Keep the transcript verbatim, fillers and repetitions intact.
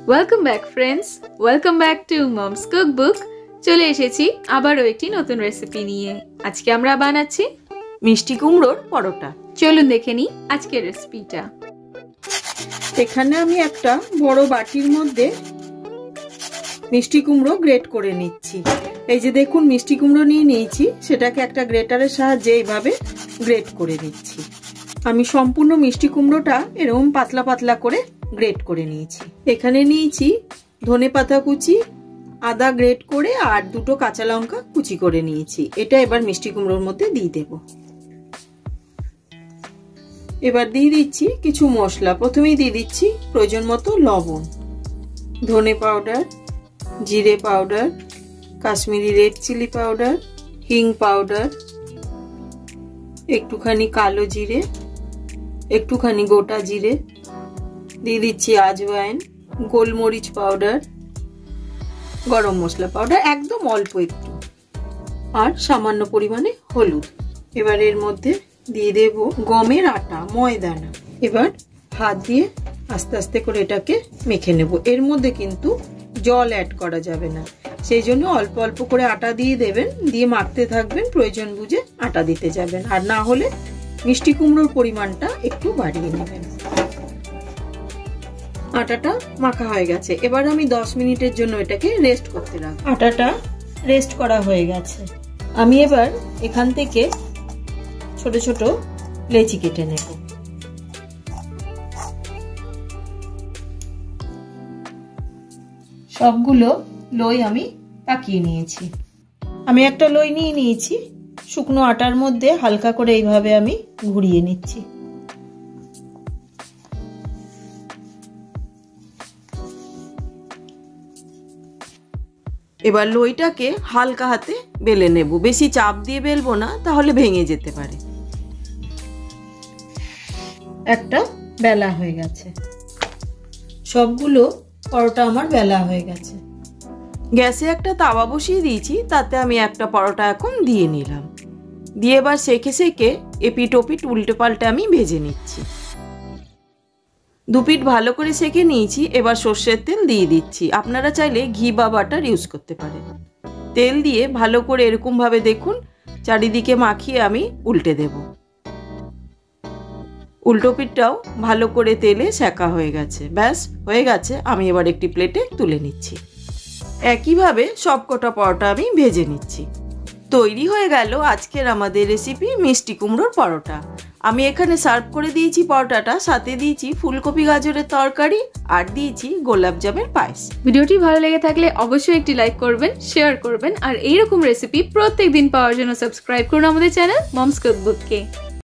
Welcome back friends, welcome back to mom's cookbook. চলে এসেছি আবারও একটি নতুন রেসিপি নিয়ে। আজকে আমরা বানাচ্ছি মিষ্টি কুমড়োর পরোটা। চলুন দেখে নিই আজকের রেসিপিটা। এখানে আমি একটা বড় বাটির মধ্যে মিষ্টি কুমড়ো গ্রেট করে নিচ্ছি। এই যে দেখুন মিষ্টি কুমড়ো নিয়ে নিয়েছি, সেটাকে একটা গ্রেটারের সাহায্যে এইভাবে গ্রেট করে নিচ্ছি। আমি সম্পূর্ণ মিষ্টি কুমড়োটা এরকম পাতলা পাতলা করে গ্রেট করে নিয়েছি। এখানে নিয়েছি ধনেপাতা কুচি, আদা গ্রেট করে আর দুটো কাঁচা লঙ্কা কুচি করে নিয়েছি। এটা এবার মিষ্টি কুমড়োর মধ্যে দিয়ে দেব। এবার দিয়ে দিচ্ছি কিছু মশলা। প্রথমেই দিয়ে দিচ্ছি প্রয়োজন মতো লবণ, ধনে পাউডার, জিরে powder, Kashmiri red chilli powder, হিং পাউডার, একটুখানি কালো জিরে, একটুখানি গোটা জিরে, দিয়ে দিচ্ছি আজওয়াইন, গোলমরিচ পাউডার, গরম মশলা পাউডার একদম অল্প একটু, আর সামান্য পরিমাণে হলুদ। এবার এর মধ্যে দিয়ে দেব গমের আটা, ময়দা না। এবার হাত দিয়ে আস্তে আস্তে করে এটাকে মেখে নেব। এর মধ্যে কিন্তু জল অ্যাড করা যাবে না, সেই জন্য অল্প অল্প করে আটা দিয়ে দেবেন, দিয়ে মাখতে থাকবেন। প্রয়োজন বুঝে আটা দিতে যাবেন, আর না হলে মিষ্টি কুমড়োর পরিমাণটা একটু বাড়িয়ে নেবেন। আটাটা মাখা হয়ে গেছে। এবার আমি দশ মিনিটের জন্য এটাকে রেস্ট করতে রাখবো। আটাটা রেস্ট করা হয়ে গেছে। আমি এবার এখান থেকে ছোট ছোট লেচি কেটে নেব। সবগুলো লই আমি পাকিয়ে নিয়েছি। আমি একটা লই নিয়ে নিয়েছি, শুকনো আটার মধ্যে হালকা করে এইভাবে আমি ঘুরিয়ে নিচ্ছি। এবার লইটাকে হালকা হাতে বেলে নেব, বেশি চাপ দিয়ে বেলবো না, তাহলে ভেঙে যেতে পারে। একটা বেলা হয়ে গেছে, সবগুলো পরোটা আমার বেলা হয়ে গেছে। গ্যাসে একটা তাওয়া বসিয়ে দিয়েছি, তাতে আমি একটা পরোটা এখন দিয়ে নিলাম। দিয়ে এবার সেকে সেকে এপিট ওপিট উল্টে পাল্টে আমি ভেজে নিচ্ছি। দুপিট ভালো করে সেকে নিয়েছি। এবার সর্ষের তেল দিয়ে দিচ্ছি। আপনারা চাইলে ঘি বা বাটার ইউজ করতে পারেন। তেল দিয়ে ভালো করে এরকম ভাবে দেখুন চারিদিকে মাখিয়ে আমি উল্টে দেব। উল্টো পিঠটাও ভালো করে তেলে সেকা হয়ে গেছে। ব্যাস হয়ে গেছে। আমি এবার একটি প্লেটে তুলে নিচ্ছি। একইভাবে সবকটা পরোটা আমি ভেজে নিচ্ছি। তৈরি হয়ে গেল আজকের আমাদের রেসিপি মিষ্টি কুমড়োর পরোটা। আমি এখানে সার্ভ করে দিয়েছি পরোটাটা, সাথে দিয়েছি ফুলকপি গাজরের তরকারি আর দিয়েছি গোলাপ জামের পায়েস। ভিডিওটি ভালো লেগে থাকলে অবশ্যই একটি লাইক করবেন, শেয়ার করবেন, আর এইরকম রেসিপি প্রত্যেক দিন পাওয়ার জন্য সাবস্ক্রাইব করুন আমাদের চ্যানেল মমস কুকবুককে।